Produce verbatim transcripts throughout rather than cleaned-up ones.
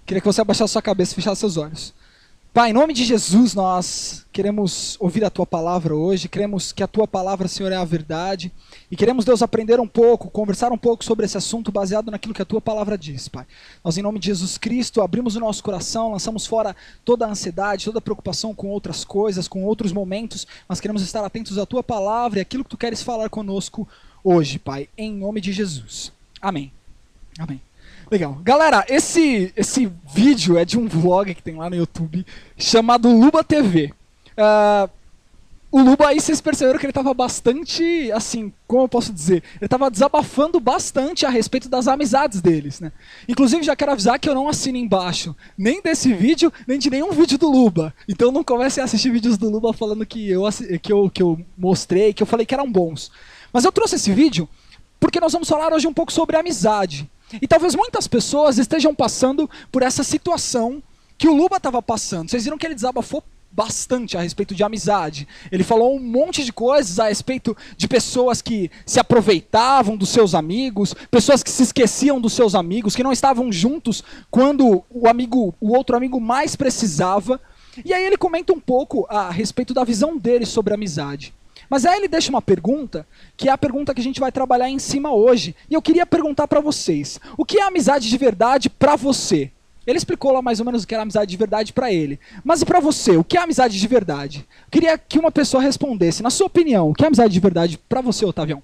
Queria que você abaixasse sua cabeça e fechasse seus olhos. Pai, em nome de Jesus, nós queremos ouvir a Tua palavra hoje, queremos que a Tua palavra, Senhor, é a verdade, e queremos, Deus, aprender um pouco, conversar um pouco sobre esse assunto baseado naquilo que a Tua palavra diz, Pai. Nós, em nome de Jesus Cristo, abrimos o nosso coração, lançamos fora toda a ansiedade, toda a preocupação com outras coisas, com outros momentos, mas queremos estar atentos à Tua palavra e àquilo que Tu queres falar conosco hoje, Pai, em nome de Jesus. Amém. Amém. Legal. Galera, esse, esse vídeo é de um vlog que tem lá no YouTube chamado Luba T V. Uh, o Luba aí, vocês perceberam que ele estava bastante, assim, como eu posso dizer? Ele estava desabafando bastante a respeito das amizades deles, né? Inclusive, já quero avisar que eu não assino embaixo nem desse vídeo, nem de nenhum vídeo do Luba. Então não comecem a assistir vídeos do Luba falando que eu, que eu, que eu mostrei, que eu falei que eram bons. Mas eu trouxe esse vídeo porque nós vamos falar hoje um pouco sobre amizade. E talvez muitas pessoas estejam passando por essa situação que o Luba estava passando. Vocês viram que ele desabafou bastante a respeito de amizade. Ele falou um monte de coisas a respeito de pessoas que se aproveitavam dos seus amigos, pessoas que se esqueciam dos seus amigos, que não estavam juntos quando o amigo, o outro amigo mais precisava. E aí ele comenta um pouco a respeito da visão dele sobre a amizade. Mas aí ele deixa uma pergunta, que é a pergunta que a gente vai trabalhar em cima hoje. E eu queria perguntar para vocês, o que é amizade de verdade para você? Ele explicou lá mais ou menos o que era amizade de verdade para ele. Mas e para você, o que é amizade de verdade? Eu queria que uma pessoa respondesse, na sua opinião, o que é amizade de verdade para você, Otavião?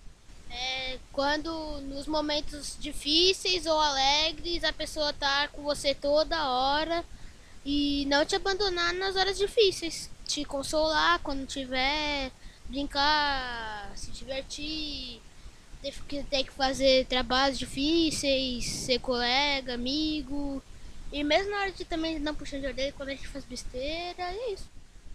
É quando nos momentos difíceis ou alegres a pessoa tá com você toda hora e não te abandonar nas horas difíceis. Te consolar quando tiver... brincar, se divertir, ter que, ter que fazer trabalhos difíceis, ser colega, amigo. E mesmo na hora de também não puxar de orelha quando a gente faz besteira, é isso.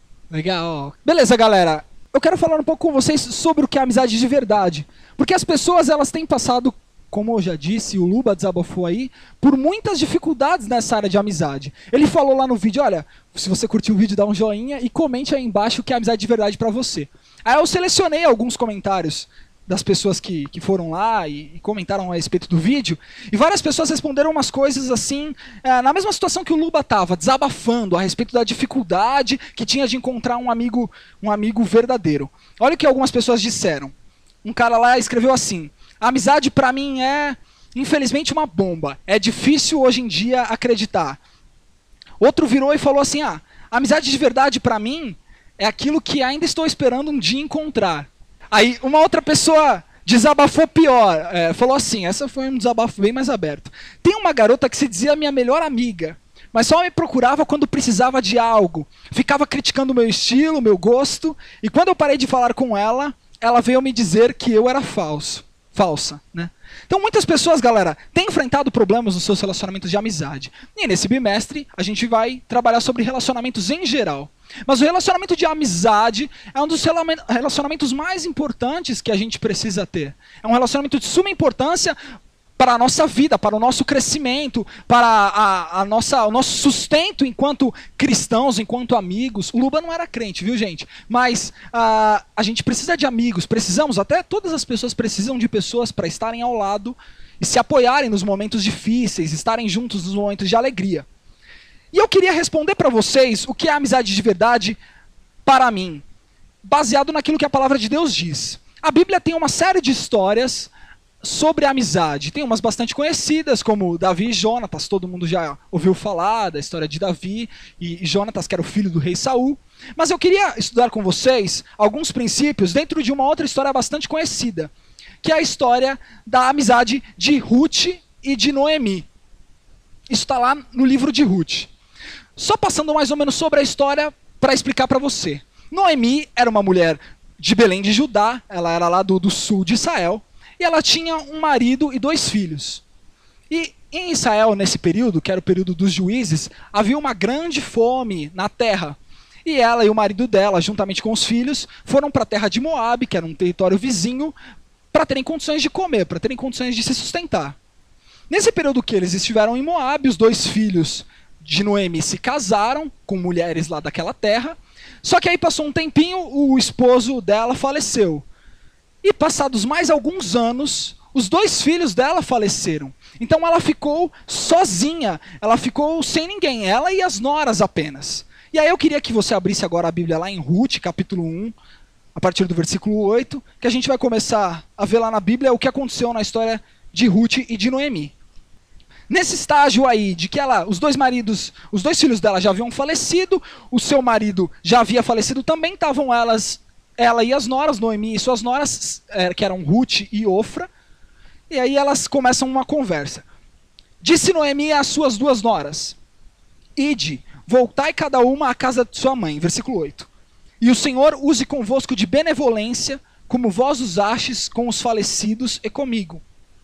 Legal. Beleza, galera. Eu quero falar um pouco com vocês sobre o que é amizade de verdade. Porque as pessoas, elas têm passado, como eu já disse, o Luba desabafou aí, por muitas dificuldades nessa área de amizade. Ele falou lá no vídeo, olha, se você curtiu o vídeo, dá um joinha e comente aí embaixo o que é amizade de verdade pra você. Aí eu selecionei alguns comentários das pessoas que, que foram lá e, e comentaram a respeito do vídeo, e várias pessoas responderam umas coisas assim, é, na mesma situação que o Luba estava, desabafando a respeito da dificuldade que tinha de encontrar um amigo, um amigo verdadeiro. Olha o que algumas pessoas disseram. Um cara lá escreveu assim: a amizade pra mim é, infelizmente, uma bomba. É difícil hoje em dia acreditar. Outro virou e falou assim, ah, a amizade de verdade pra mim é aquilo que ainda estou esperando um dia encontrar. Aí uma outra pessoa desabafou pior, é, falou assim, essa foi um desabafo bem mais aberto. Tem uma garota que se dizia minha melhor amiga, mas só me procurava quando precisava de algo. Ficava criticando o meu estilo, o meu gosto, e quando eu parei de falar com ela, ela veio me dizer que eu era falso. Falsa, né? Então muitas pessoas, galera, têm enfrentado problemas nos seus relacionamentos de amizade. E nesse bimestre a gente vai trabalhar sobre relacionamentos em geral. Mas o relacionamento de amizade é um dos relacionamentos mais importantes que a gente precisa ter. É um relacionamento de suma importância para a nossa vida, para o nosso crescimento, para a, a nossa, o nosso sustento enquanto cristãos, enquanto amigos. O Luba não era crente, viu, gente? Mas uh, a gente precisa de amigos, precisamos, até todas as pessoas precisam de pessoas para estarem ao lado e se apoiarem nos momentos difíceis, estarem juntos nos momentos de alegria. E eu queria responder para vocês o que é amizade de verdade para mim, baseado naquilo que a palavra de Deus diz. A Bíblia tem uma série de histórias sobre a amizade. Tem umas bastante conhecidas, como Davi e Jonatas, todo mundo já ouviu falar da história de Davi e Jonatas, que era o filho do rei Saul. Mas eu queria estudar com vocês alguns princípios dentro de uma outra história bastante conhecida, que é a história da amizade de Ruth e de Noemi. Isso está lá no livro de Ruth. Só passando mais ou menos sobre a história para explicar para você. Noemi era uma mulher de Belém de Judá, ela era lá do, do sul de Israel, e ela tinha um marido e dois filhos. E em Israel, nesse período, que era o período dos juízes, havia uma grande fome na terra. E ela e o marido dela, juntamente com os filhos, foram para a terra de Moabe, que era um território vizinho, para terem condições de comer, para terem condições de se sustentar. Nesse período que eles estiveram em Moabe, os dois filhos de Noemi se casaram com mulheres lá daquela terra, só que aí passou um tempinho, o esposo dela faleceu. E passados mais alguns anos, os dois filhos dela faleceram. Então ela ficou sozinha, ela ficou sem ninguém, ela e as noras apenas. E aí eu queria que você abrisse agora a Bíblia lá em Ruth, capítulo um, a partir do versículo oito, que a gente vai começar a ver lá na Bíblia o que aconteceu na história de Ruth e de Noemi. Nesse estágio aí, de que ela, os dois maridos, os dois filhos dela já haviam falecido, o seu marido já havia falecido também, estavam elas, ela e as noras, Noemi e suas noras, é, que eram Ruth e Ofra, e aí elas começam uma conversa. Disse Noemi às suas duas noras: Ide, voltai cada uma à casa de sua mãe. Versículo oito. E o Senhor use convosco de benevolência, como vós usastes com os falecidos e comigo.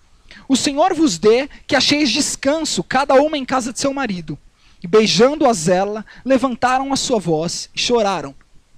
O Senhor vos dê que acheis descanso, cada uma em casa de seu marido. E beijando-as ela, levantaram a sua voz e choraram.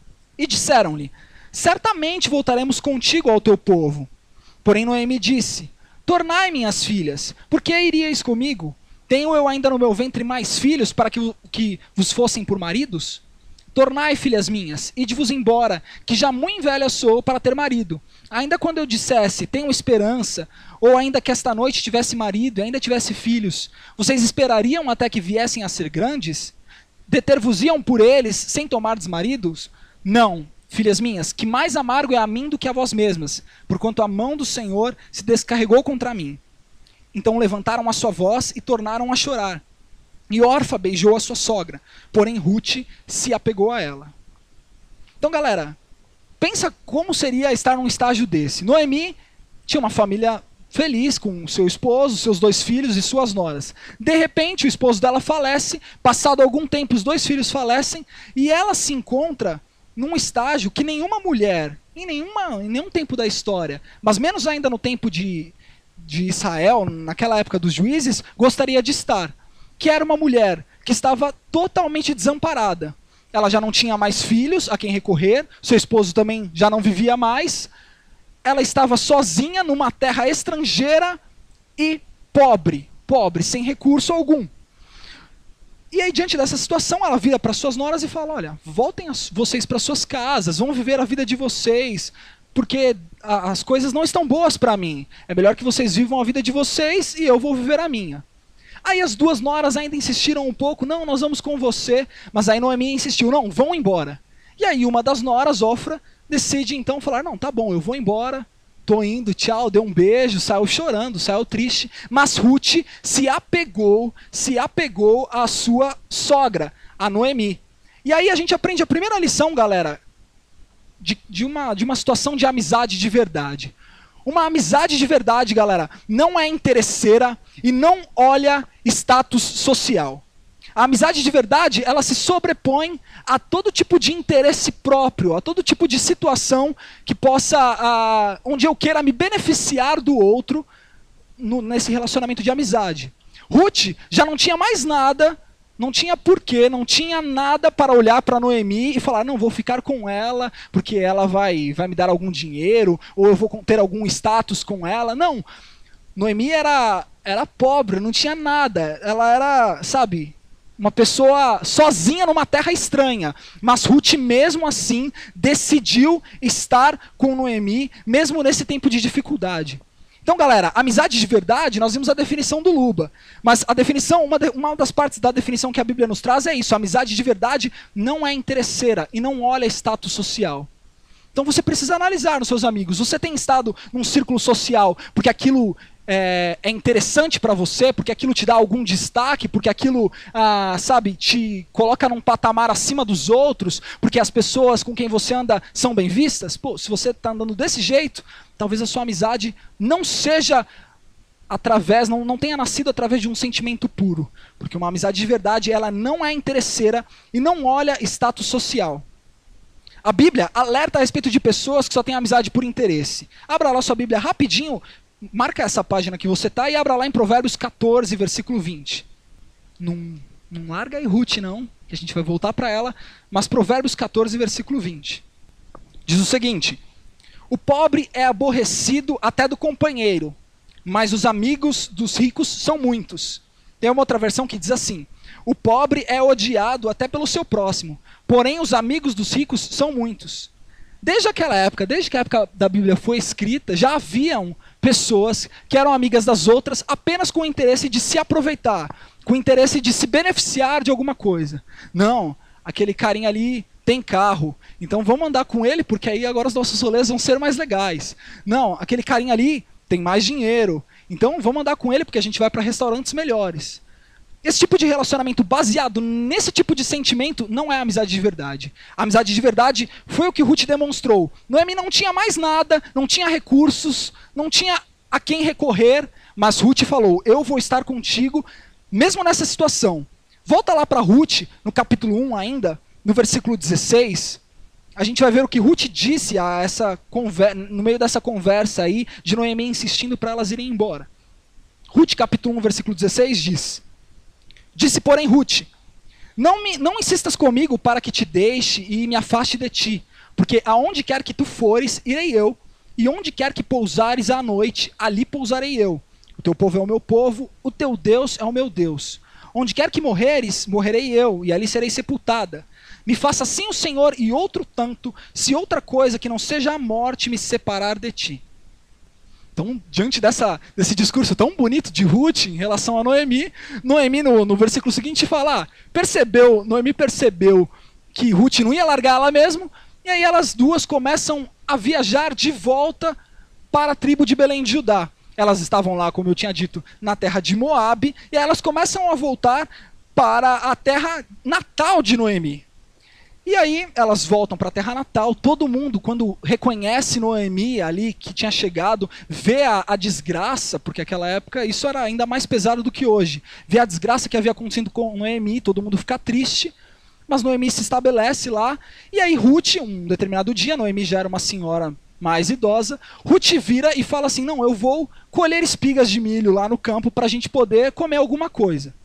E disseram-lhe: Certamente voltaremos contigo ao teu povo. Porém Noemi disse: Tornai, minhas filhas, por que iríeis comigo? Tenho eu ainda no meu ventre mais filhos para que, que vos fossem por maridos? Tornai, filhas minhas, ide-vos embora, que já muito velha sou para ter marido. Ainda quando eu dissesse, tenho esperança, ou ainda que esta noite tivesse marido e ainda tivesse filhos, vocês esperariam até que viessem a ser grandes? Deter-vos-iam por eles, sem tomardes maridos? Não, filhas minhas, que mais amargo é a mim do que a vós mesmas, porquanto a mão do Senhor se descarregou contra mim. Então levantaram a sua voz e tornaram a chorar. E Orfa beijou a sua sogra, porém Ruth se apegou a ela. Então, galera, pensa como seria estar num estágio desse. Noemi tinha uma família feliz com seu esposo, seus dois filhos e suas noras. De repente, o esposo dela falece, passado algum tempo os dois filhos falecem, e ela se encontra num estágio que nenhuma mulher, em, nenhuma, em nenhum tempo da história, mas menos ainda no tempo de, de Israel, naquela época dos juízes, gostaria de estar. Que era uma mulher que estava totalmente desamparada. Ela já não tinha mais filhos a quem recorrer, seu esposo também já não vivia mais. Ela estava sozinha numa terra estrangeira e pobre, pobre, sem recurso algum. E aí, diante dessa situação, ela vira para suas noras e fala: olha, voltem as, vocês para suas casas, vão viver a vida de vocês, porque a, as coisas não estão boas para mim. É melhor que vocês vivam a vida de vocês e eu vou viver a minha. Aí as duas noras ainda insistiram um pouco: não, nós vamos com você. Mas aí Noemi insistiu: não, vão embora. E aí uma das noras, Ofra, decide então falar: não, tá bom, eu vou embora, tô indo, tchau, deu um beijo, saiu chorando, saiu triste. Mas Ruth se apegou, se apegou à sua sogra, a Noemi. E aí a gente aprende a primeira lição, galera, de, de, uma, de uma situação de amizade de verdade. Uma amizade de verdade, galera, não é interesseira e não olha status social. A amizade de verdade, ela se sobrepõe a todo tipo de interesse próprio, a todo tipo de situação que possa, a, onde eu queira me beneficiar do outro no, nesse relacionamento de amizade. Ruth já não tinha mais nada, não tinha porquê, não tinha nada para olhar para Noemi e falar: não, vou ficar com ela porque ela vai, vai me dar algum dinheiro, ou eu vou ter algum status com ela. Não, Noemi era, era pobre, não tinha nada, ela era, sabe, uma pessoa sozinha numa terra estranha. Mas Ruth, mesmo assim, decidiu estar com Noemi, mesmo nesse tempo de dificuldade. Então, galera, amizade de verdade, nós vimos a definição do Luba. Mas a definição, uma, de, uma das partes da definição que a Bíblia nos traz é isso: a amizade de verdade não é interesseira e não olha status social. Então você precisa analisar nos seus amigos. Você tem estado num círculo social porque aquilo é, é interessante para você, porque aquilo te dá algum destaque, porque aquilo, ah, sabe, te coloca num patamar acima dos outros, porque as pessoas com quem você anda são bem vistas? Pô, se você está andando desse jeito, talvez a sua amizade não seja através, não, não tenha nascido através de um sentimento puro. Porque uma amizade de verdade, ela não é interesseira e não olha status social. A Bíblia alerta a respeito de pessoas que só têm amizade por interesse. Abra lá sua Bíblia rapidinho, marca essa página que você está e abra lá em Provérbios quatorze, versículo vinte. Não, não larga aí Ruth não, que a gente vai voltar para ela, mas Provérbios quatorze, versículo vinte. Diz o seguinte: o pobre é aborrecido até do companheiro, mas os amigos dos ricos são muitos. Tem uma outra versão que diz assim: o pobre é odiado até pelo seu próximo, porém os amigos dos ricos são muitos. Desde aquela época, desde que a época da Bíblia foi escrita, já haviam pessoas que eram amigas das outras apenas com o interesse de se aproveitar, com o interesse de se beneficiar de alguma coisa. Não, aquele carinha ali tem carro, então vamos andar com ele porque aí agora os nossos rolês vão ser mais legais. Não, aquele carinha ali tem mais dinheiro, então vamos andar com ele porque a gente vai para restaurantes melhores. Esse tipo de relacionamento baseado nesse tipo de sentimento não é amizade de verdade. A amizade de verdade foi o que Ruth demonstrou. Noemi não tinha mais nada, não tinha recursos, não tinha a quem recorrer, mas Ruth falou, eu vou estar contigo mesmo nessa situação. Volta lá para Ruth, no capítulo um ainda, no versículo dezesseis, a gente vai ver o que Ruth disse a essa conver- no meio dessa conversa aí, de Noemi insistindo para elas irem embora. Ruth capítulo um, versículo dezesseis diz... Disse, porém, Ruth, não, me, não insistas comigo para que te deixe e me afaste de ti, porque aonde quer que tu fores, irei eu, e onde quer que pousares à noite, ali pousarei eu. O teu povo é o meu povo, o teu Deus é o meu Deus. Onde quer que morreres, morrerei eu, e ali serei sepultada. Me faça assim o Senhor e outro tanto, se outra coisa que não seja a morte me separar de ti. Então, diante dessa, desse discurso tão bonito de Ruth em relação a Noemi, Noemi no, no versículo seguinte fala, ah, percebeu, Noemi percebeu que Ruth não ia largar ela mesmo, e aí elas duas começam a viajar de volta para a tribo de Belém de Judá. Elas estavam lá, como eu tinha dito, na terra de Moabe, e aí elas começam a voltar para a terra natal de Noemi. E aí elas voltam para a terra natal, todo mundo, quando reconhece Noemi ali, que tinha chegado, vê a, a desgraça, porque naquela época isso era ainda mais pesado do que hoje, vê a desgraça que havia acontecido com Noemi, todo mundo fica triste, mas Noemi se estabelece lá, e aí Ruth, um determinado dia, Noemi já era uma senhora mais idosa, Ruth vira e fala assim, não, eu vou colher espigas de milho lá no campo para a gente poder comer alguma coisa.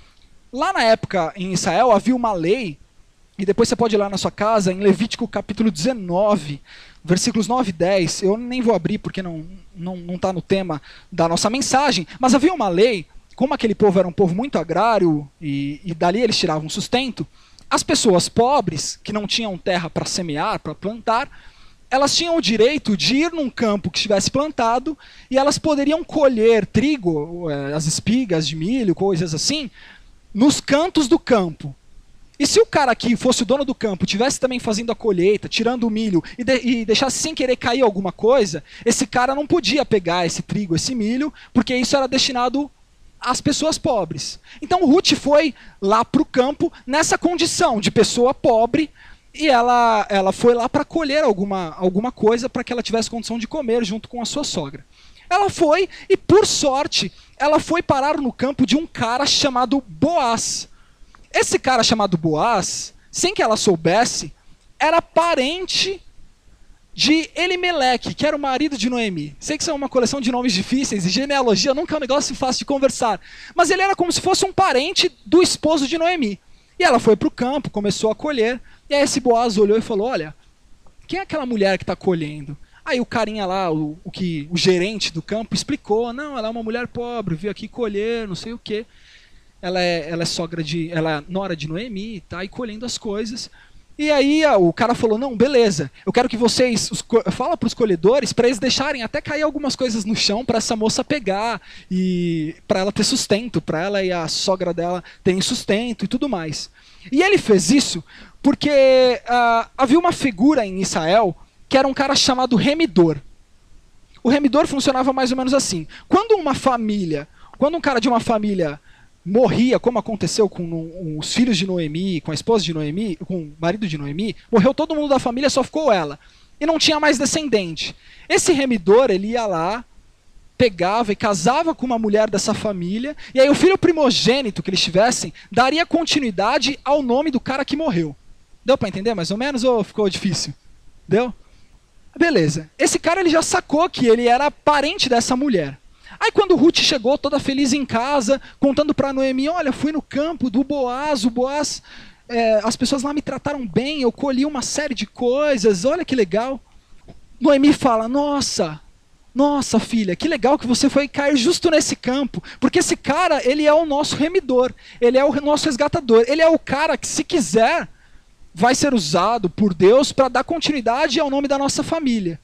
Lá na época, em Israel, havia uma lei, e depois você pode ir lá na sua casa, em Levítico capítulo dezenove, versículos nove e dez, eu nem vou abrir porque não não não está no tema da nossa mensagem, mas havia uma lei, como aquele povo era um povo muito agrário, e, e dali eles tiravam sustento, as pessoas pobres, que não tinham terra para semear, para plantar, elas tinham o direito de ir num campo que estivesse plantado, e elas poderiam colher trigo, as espigas de milho, coisas assim, nos cantos do campo. E se o cara que fosse o dono do campo tivesse também fazendo a colheita, tirando o milho e, de, e deixasse sem querer cair alguma coisa, esse cara não podia pegar esse trigo, esse milho, porque isso era destinado às pessoas pobres. Então Ruth foi lá para o campo nessa condição de pessoa pobre e ela, ela foi lá para colher alguma, alguma coisa para que ela tivesse condição de comer junto com a sua sogra. Ela foi e, por sorte, ela foi parar no campo de um cara chamado Boaz. Esse cara chamado Boaz, sem que ela soubesse, era parente de Elimeleque, que era o marido de Noemi. Sei que isso é uma coleção de nomes difíceis e genealogia nunca é um negócio fácil de conversar. Mas ele era como se fosse um parente do esposo de Noemi. E ela foi para o campo, começou a colher, e aí esse Boaz olhou e falou, olha, quem é aquela mulher que está colhendo? Aí o carinha lá, o, o, que, o gerente do campo, explicou, não, ela é uma mulher pobre, veio aqui colher, não sei o quê. Ela é, ela é sogra de, ela é nora de Noemi, tá aí colhendo as coisas. E aí o cara falou, não, beleza, eu quero que vocês, os, fala para os colhedores, para eles deixarem até cair algumas coisas no chão para essa moça pegar, e para ela ter sustento, para ela e a sogra dela terem sustento e tudo mais. E ele fez isso porque uh, havia uma figura em Israel que era um cara chamado remidor. O remidor funcionava mais ou menos assim. Quando uma família, quando um cara de uma família morria, como aconteceu com no, os filhos de Noemi, com a esposa de Noemi, com o marido de Noemi, morreu todo mundo da família, só ficou ela. E não tinha mais descendente. Esse remidor, ele ia lá, pegava e casava com uma mulher dessa família, e aí o filho primogênito que eles tivessem, daria continuidade ao nome do cara que morreu. Deu para entender mais ou menos ou ficou difícil? Deu? Beleza. Esse cara ele já sacou que ele era parente dessa mulher. Aí quando Ruth chegou toda feliz em casa, contando para Noemi, olha, fui no campo do Boaz, o Boaz, é, as pessoas lá me trataram bem, eu colhi uma série de coisas, olha que legal. Noemi fala, nossa, nossa filha, que legal que você foi cair justo nesse campo, porque esse cara, ele é o nosso remidor, ele é o nosso resgatador, ele é o cara que se quiser, vai ser usado por Deus para dar continuidade ao nome da nossa família.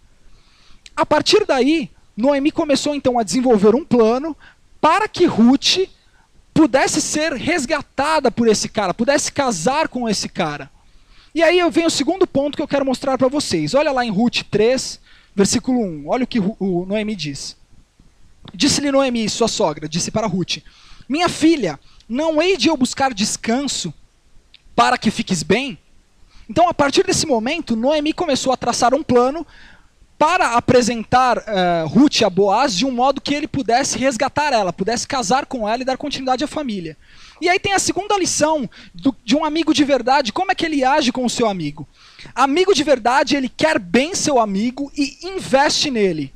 A partir daí, Noemi começou então a desenvolver um plano para que Ruth pudesse ser resgatada por esse cara, pudesse casar com esse cara. E aí eu venho o segundo ponto que eu quero mostrar para vocês. Olha lá em Ruth três, versículo um. Olha o que o Noemi diz. Disse-lhe Noemi, sua sogra, disse para Ruth: minha filha, não hei de eu buscar descanso para que fiques bem? Então, a partir desse momento, Noemi começou a traçar um plano para apresentar uh, Ruth a Boaz de um modo que ele pudesse resgatar ela, pudesse casar com ela e dar continuidade à família. E aí tem a segunda lição do, de um amigo de verdade, como é que ele age com o seu amigo. Amigo de verdade, ele quer bem seu amigo e investe nele.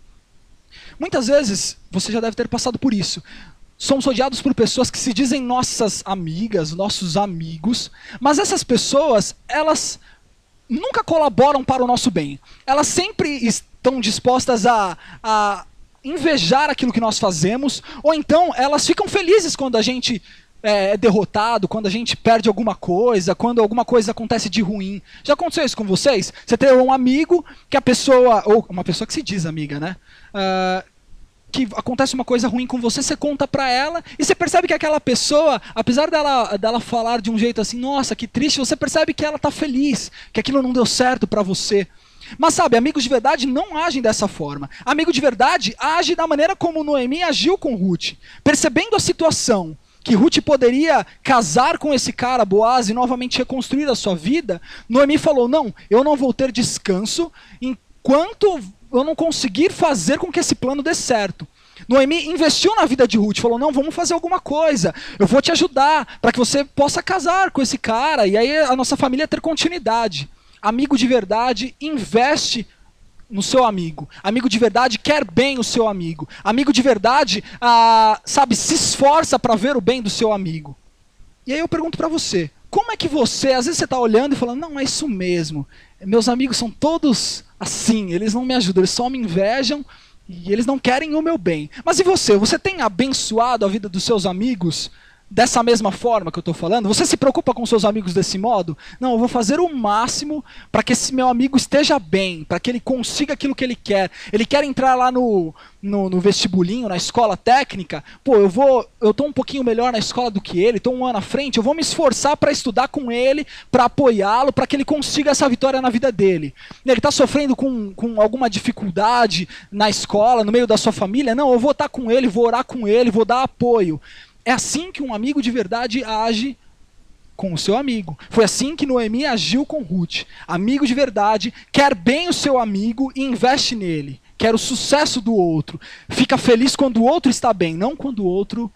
Muitas vezes, você já deve ter passado por isso. Somos rodeados por pessoas que se dizem nossas amigas, nossos amigos, mas essas pessoas, elas nunca colaboram para o nosso bem. Elas sempre estão dispostas a, a invejar aquilo que nós fazemos, ou então elas ficam felizes quando a gente é, é derrotado, quando a gente perde alguma coisa, quando alguma coisa acontece de ruim. Já aconteceu isso com vocês? Você tem um amigo que a pessoa, ou uma pessoa que se diz amiga, né? Uh, que acontece uma coisa ruim com você, você conta pra ela, e você percebe que aquela pessoa, apesar dela, dela falar de um jeito assim, nossa, que triste, você percebe que ela tá feliz, que aquilo não deu certo pra você. Mas sabe, amigos de verdade não agem dessa forma. Amigo de verdade age da maneira como Noemi agiu com Ruth. Percebendo a situação, que Ruth poderia casar com esse cara, Boaz, e novamente reconstruir a sua vida, Noemi falou, não, eu não vou ter descanso enquanto eu não conseguir fazer com que esse plano dê certo. Noemi investiu na vida de Ruth, falou, não, vamos fazer alguma coisa, eu vou te ajudar para que você possa casar com esse cara, e aí a nossa família ter continuidade. Amigo de verdade investe no seu amigo. Amigo de verdade quer bem o seu amigo. Amigo de verdade, ah, sabe, se esforça para ver o bem do seu amigo. E aí eu pergunto para você, como é que você, às vezes você está olhando e falando, não, é isso mesmo, meus amigos são todos assim, eles não me ajudam, eles só me invejam e eles não querem o meu bem. Mas e você? Você tem abençoado a vida dos seus amigos dessa mesma forma que eu estou falando? Você se preocupa com seus amigos desse modo? Não, eu vou fazer o máximo para que esse meu amigo esteja bem, para que ele consiga aquilo que ele quer. Ele quer entrar lá no, no, no vestibulinho, na escola técnica. Pô, eu vou, eu estou um pouquinho melhor na escola do que ele, estou um ano à frente, eu vou me esforçar para estudar com ele, para apoiá-lo, para que ele consiga essa vitória na vida dele. Ele está sofrendo com, com alguma dificuldade na escola, no meio da sua família? Não, eu vou estar com ele, vou orar com ele, vou dar apoio. É assim que um amigo de verdade age com o seu amigo. Foi assim que Noemi agiu com Ruth. Amigo de verdade quer bem o seu amigo e investe nele. Quer o sucesso do outro. Fica feliz quando o outro está bem, não quando o outro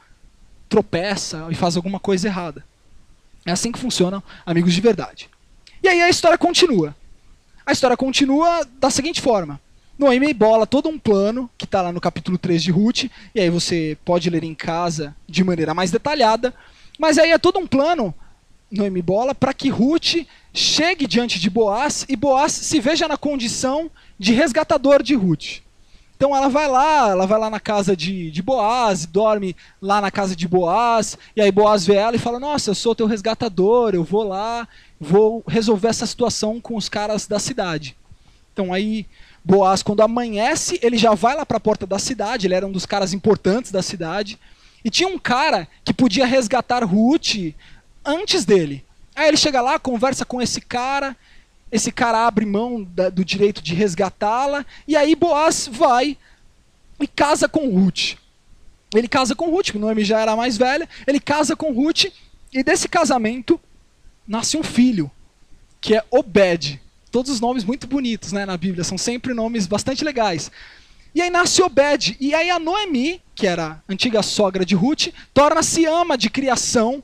tropeça e faz alguma coisa errada. É assim que funcionam amigos de verdade. E aí a história continua. A história continua da seguinte forma. Noemi bola todo um plano, que está lá no capítulo três de Ruth, e aí você pode ler em casa de maneira mais detalhada, mas aí é todo um plano, Noemi bola, para que Ruth chegue diante de Boaz, e Boaz se veja na condição de resgatador de Ruth. Então ela vai lá, ela vai lá na casa de, de Boaz, dorme lá na casa de Boaz, e aí Boaz vê ela e fala, nossa, eu sou teu resgatador, eu vou lá, vou resolver essa situação com os caras da cidade. Então aí Boaz, quando amanhece, ele já vai lá para a porta da cidade, ele era um dos caras importantes da cidade, e tinha um cara que podia resgatar Ruth antes dele. Aí ele chega lá, conversa com esse cara, esse cara abre mão da, do direito de resgatá-la, e aí Boaz vai e casa com Ruth. Ele casa com Ruth, porque Noemi já era mais velha, ele casa com Ruth, e desse casamento nasce um filho, que é Obed. Todos os nomes muito bonitos, né, na Bíblia, são sempre nomes bastante legais. E aí nasce Obed, e aí a Noemi, que era a antiga sogra de Ruth, torna-se ama de criação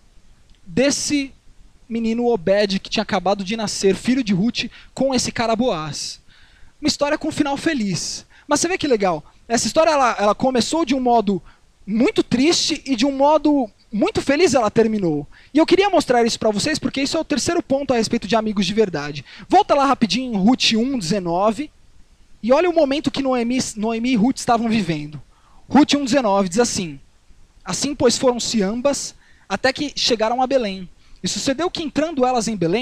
desse menino Obed que tinha acabado de nascer, filho de Ruth, com esse cara Boaz. Uma história com um final feliz. Mas você vê que legal, essa história ela, ela começou de um modo muito triste e de um modo muito feliz ela terminou. E eu queria mostrar isso para vocês porque isso é o terceiro ponto a respeito de amigos de verdade. Volta lá rapidinho em Ruth um, dezenove. E olha o momento que Noemi, Noemi e Ruth estavam vivendo. Ruth um, dezenove diz assim: assim, pois, foram-se ambas até que chegaram a Belém. E sucedeu que, entrando elas em Belém,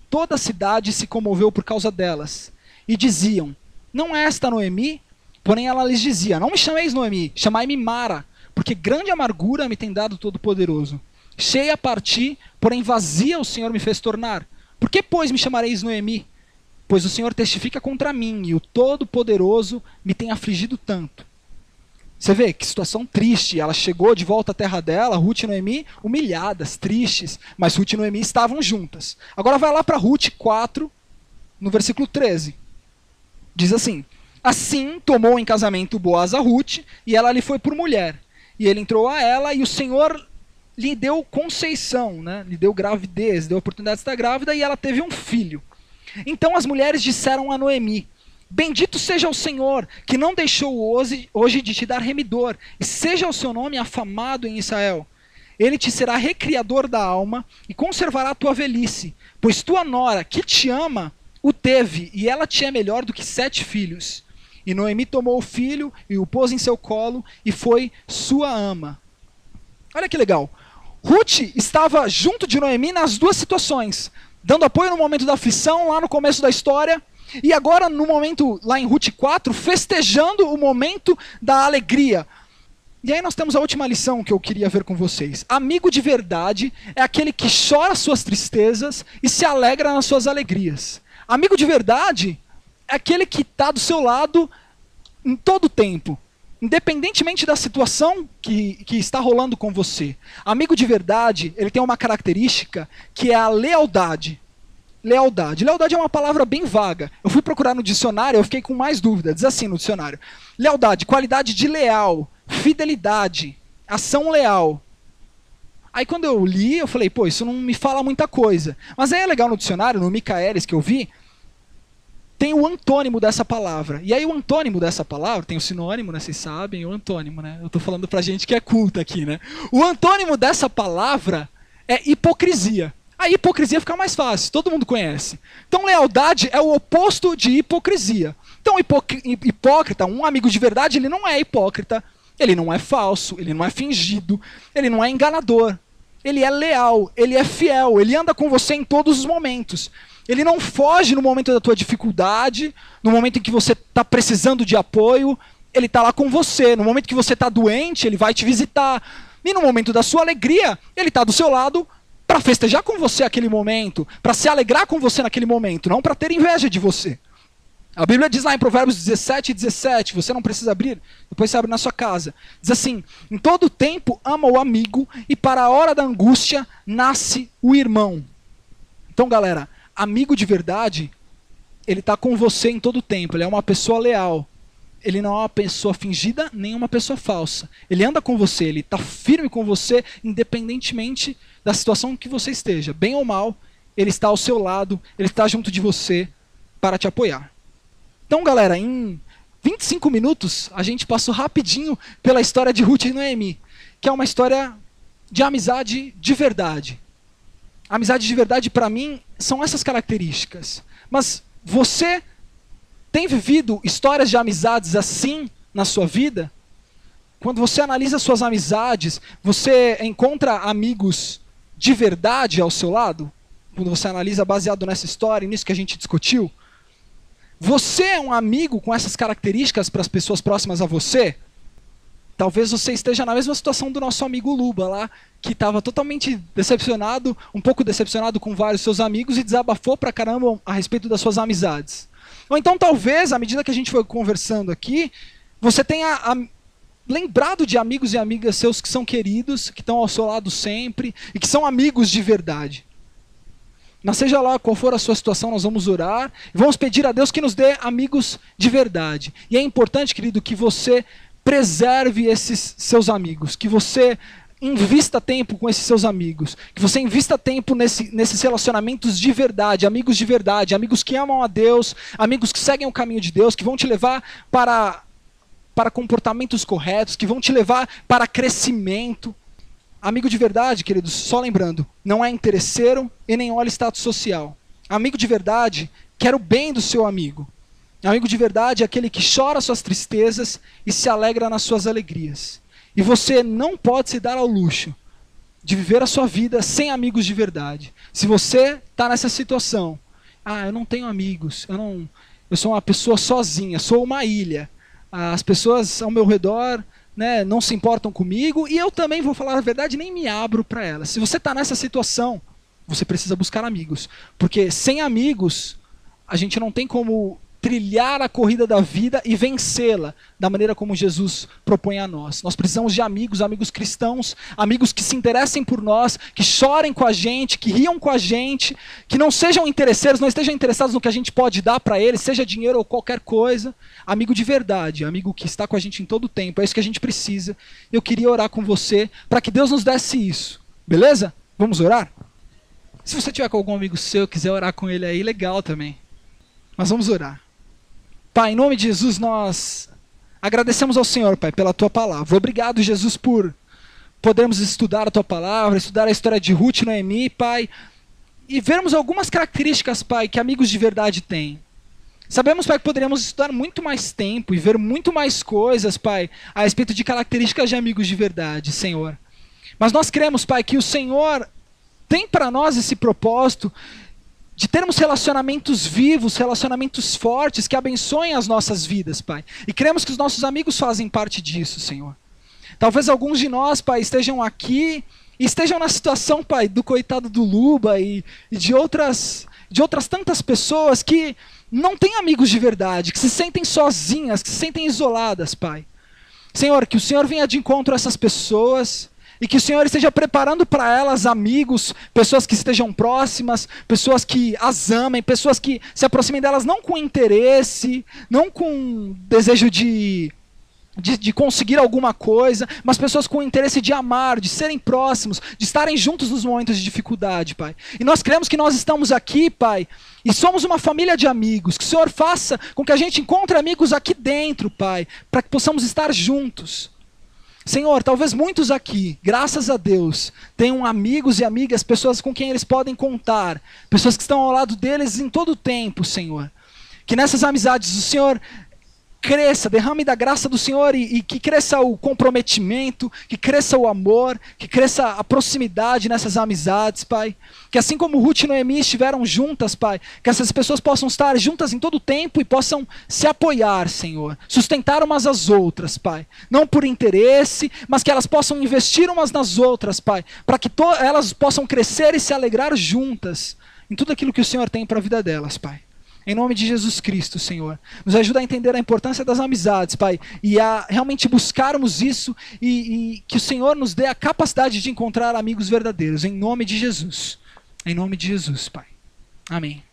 toda a cidade se comoveu por causa delas. E diziam, não é esta Noemi? Porém ela lhes dizia, não me chameis Noemi, chamai-me Mara, porque grande amargura me tem dado o Todo-Poderoso. Cheia parti, porém vazia o Senhor me fez tornar. Por que, pois, me chamareis Noemi? Pois o Senhor testifica contra mim, e o Todo-Poderoso me tem afligido tanto. Você vê que situação triste. Ela chegou de volta à terra dela, Ruth e Noemi, humilhadas, tristes. Mas Ruth e Noemi estavam juntas. Agora vai lá para Ruth quatro, no versículo treze. Diz assim, assim tomou em casamento Boaz a Ruth, e ela lhe foi por mulher. E ele entrou a ela, e o Senhor lhe deu conceição, né? Lhe deu gravidez, deu a oportunidade de estar grávida, e ela teve um filho. Então as mulheres disseram a Noemi, bendito seja o Senhor, que não deixou hoje, hoje de te dar remidor, e seja o seu nome afamado em Israel. Ele te será recriador da alma, e conservará a tua velhice, pois tua nora, que te ama, o teve, e ela te é melhor do que sete filhos. E Noemi tomou o filho, e o pôs em seu colo, e foi sua ama. Olha que legal. Ruth estava junto de Noemi nas duas situações, dando apoio no momento da aflição, lá no começo da história, e agora no momento, lá em Ruth quatro, festejando o momento da alegria. E aí nós temos a última lição que eu queria ver com vocês. Amigo de verdade é aquele que chora suas tristezas e se alegra nas suas alegrias. Amigo de verdade é aquele que está do seu lado em todo o tempo, independentemente da situação que, que está rolando com você. Amigo de verdade, ele tem uma característica que é a lealdade. Lealdade. Lealdade é uma palavra bem vaga. Eu fui procurar no dicionário, eu fiquei com mais dúvida. Diz assim no dicionário. Lealdade, qualidade de leal, fidelidade, ação leal. Aí quando eu li, eu falei, pô, isso não me fala muita coisa. Mas aí é legal no dicionário, no Michaelis que eu vi, tem o antônimo dessa palavra. E aí o antônimo dessa palavra, tem o sinônimo, né? Vocês sabem, o antônimo, né? Eu tô falando pra gente que é culta aqui, né? O antônimo dessa palavra é hipocrisia. A hipocrisia fica mais fácil, todo mundo conhece. Então lealdade é o oposto de hipocrisia. Então hipócrita, um amigo de verdade, ele não é hipócrita, ele não é falso, ele não é fingido, ele não é enganador. Ele é leal, ele é fiel, ele anda com você em todos os momentos. Ele não foge no momento da tua dificuldade, no momento em que você está precisando de apoio, ele está lá com você. No momento que você está doente, ele vai te visitar. E no momento da sua alegria, ele está do seu lado para festejar com você aquele momento, para se alegrar com você naquele momento, não para ter inveja de você. A Bíblia diz lá em Provérbios dezessete, dezessete, você não precisa abrir, depois você abre na sua casa. Diz assim, em todo tempo ama o amigo e para a hora da angústia nasce o irmão. Então galera, amigo de verdade, ele está com você em todo tempo, ele é uma pessoa leal. Ele não é uma pessoa fingida, nem uma pessoa falsa. Ele anda com você, ele está firme com você, independentemente da situação em que você esteja. Bem ou mal, ele está ao seu lado, ele está junto de você para te apoiar. Então, galera, em vinte e cinco minutos, a gente passou rapidinho pela história de Ruth e Noemi, que é uma história de amizade de verdade. Amizade de verdade, para mim, são essas características. Mas você tem vivido histórias de amizades assim na sua vida? Quando você analisa suas amizades, você encontra amigos de verdade ao seu lado? Quando você analisa baseado nessa história e nisso que a gente discutiu? Você é um amigo com essas características para as pessoas próximas a você? Talvez você esteja na mesma situação do nosso amigo Luba lá, que estava totalmente decepcionado, um pouco decepcionado com vários seus amigos e desabafou pra caramba a respeito das suas amizades. Ou então talvez, à medida que a gente foi conversando aqui, você tenha a, lembrado de amigos e amigas seus que são queridos, que estão ao seu lado sempre e que são amigos de verdade. Mas seja lá qual for a sua situação, nós vamos orar e vamos pedir a Deus que nos dê amigos de verdade. E é importante, querido, que você preserve esses seus amigos, que você invista tempo com esses seus amigos, que você invista tempo nesse, nesses relacionamentos de verdade, amigos de verdade, amigos que amam a Deus, amigos que seguem o caminho de Deus, que vão te levar para, para comportamentos corretos, que vão te levar para crescimento. Amigo de verdade, queridos, só lembrando, não é interesseiro e nem olha status social. Amigo de verdade quer o bem do seu amigo. Amigo de verdade é aquele que chora suas tristezas e se alegra nas suas alegrias. E você não pode se dar ao luxo de viver a sua vida sem amigos de verdade. Se você está nessa situação, ah, eu não tenho amigos, eu, não, eu sou uma pessoa sozinha, sou uma ilha, as pessoas ao meu redor, né, não se importam comigo, e eu também, vou falar a verdade, nem me abro para elas. Se você está nessa situação, você precisa buscar amigos, porque sem amigos, a gente não tem como trilhar a corrida da vida e vencê-la da maneira como Jesus propõe a nós. Nós precisamos de amigos, amigos cristãos, amigos que se interessem por nós, que chorem com a gente, que riam com a gente, que não sejam interesseiros, não estejam interessados no que a gente pode dar para eles, seja dinheiro ou qualquer coisa. Amigo de verdade, amigo que está com a gente em todo o tempo, é isso que a gente precisa. Eu queria orar com você para que Deus nos desse isso, beleza? Vamos orar? Se você tiver com algum amigo seu, quiser orar com ele aí, legal também. Mas vamos orar. Pai, em nome de Jesus, nós agradecemos ao Senhor, Pai, pela Tua palavra. Obrigado, Jesus, por podermos estudar a Tua palavra, estudar a história de Ruth e Noemi, Pai, e vermos algumas características, Pai, que amigos de verdade têm. Sabemos, Pai, que poderíamos estudar muito mais tempo e ver muito mais coisas, Pai, a respeito de características de amigos de verdade, Senhor. Mas nós cremos, Pai, que o Senhor tem para nós esse propósito de termos relacionamentos vivos, relacionamentos fortes, que abençoem as nossas vidas, Pai. E cremos que os nossos amigos fazem parte disso, Senhor. Talvez alguns de nós, Pai, estejam aqui e estejam na situação, Pai, do coitado do Luba e, e de, outras, de outras tantas pessoas que não têm amigos de verdade, que se sentem sozinhas, que se sentem isoladas, Pai. Senhor, que o Senhor venha de encontro a essas pessoas e que o Senhor esteja preparando para elas amigos, pessoas que estejam próximas, pessoas que as amem, pessoas que se aproximem delas não com interesse, não com desejo de, de, de conseguir alguma coisa, mas pessoas com interesse de amar, de serem próximos, de estarem juntos nos momentos de dificuldade, Pai. E nós cremos que nós estamos aqui, Pai, e somos uma família de amigos, que o Senhor faça com que a gente encontre amigos aqui dentro, Pai, para que possamos estar juntos. Senhor, talvez muitos aqui, graças a Deus, tenham amigos e amigas, pessoas com quem eles podem contar, pessoas que estão ao lado deles em todo o tempo, Senhor. Que nessas amizades o Senhor cresça, derrame da graça do Senhor e, e que cresça o comprometimento, que cresça o amor, que cresça a proximidade nessas amizades, Pai. Que assim como Ruth e Noemi estiveram juntas, Pai, que essas pessoas possam estar juntas em todo o tempo e possam se apoiar, Senhor. Sustentar umas às outras, Pai. Não por interesse, mas que elas possam investir umas nas outras, Pai. Para que elas possam crescer e se alegrar juntas em tudo aquilo que o Senhor tem para a vida delas, Pai. Em nome de Jesus Cristo, Senhor. Nos ajuda a entender a importância das amizades, Pai. E a realmente buscarmos isso e, e que o Senhor nos dê a capacidade de encontrar amigos verdadeiros. Em nome de Jesus. Em nome de Jesus, Pai. Amém.